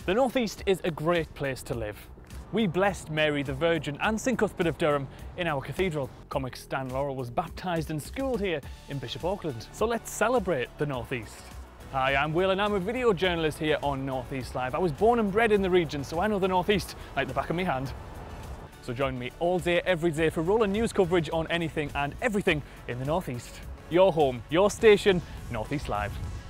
The North East is a great place to live. We blessed Mary the Virgin and St Cuthbert of Durham in our cathedral. Comic Stan Laurel was baptised and schooled here in Bishop Auckland. So let's celebrate the North East. Hi, I'm Will and I'm a video journalist here on North East Live. I was born and bred in the region, so I know the North East like the back of my hand. So join me all day, every day for rolling news coverage on anything and everything in the North East. Your home, your station, North East Live.